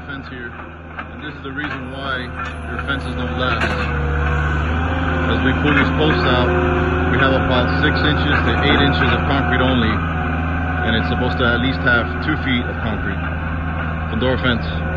fence here, and this is the reason why your fences don't last. As we pull these posts out, we have about 6 inches to 8 inches of concrete only, and it's supposed to at least have 2 feet of concrete. Fundora fence.